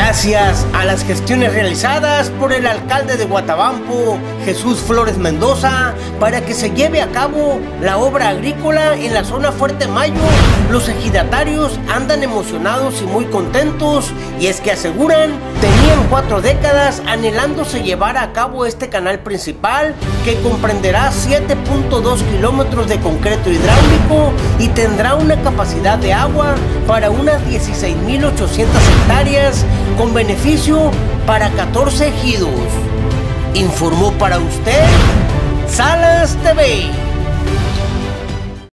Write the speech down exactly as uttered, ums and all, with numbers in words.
Gracias a las gestiones realizadas por el alcalde de Guatabampo, Jesús Flores Mendoza, para que se lleve a cabo la obra agrícola en la zona Fuerte Mayo, los ejidatarios andan emocionados y muy contentos, y es que aseguran tenían cuatro décadas anhelándose llevar a cabo este canal principal que comprenderá siete punto dos kilómetros de concreto hidráulico y tendrá una capacidad de agua para unas dieciséis mil ochocientas hectáreas con beneficio para catorce ejidos. Informó para usted Salas T V.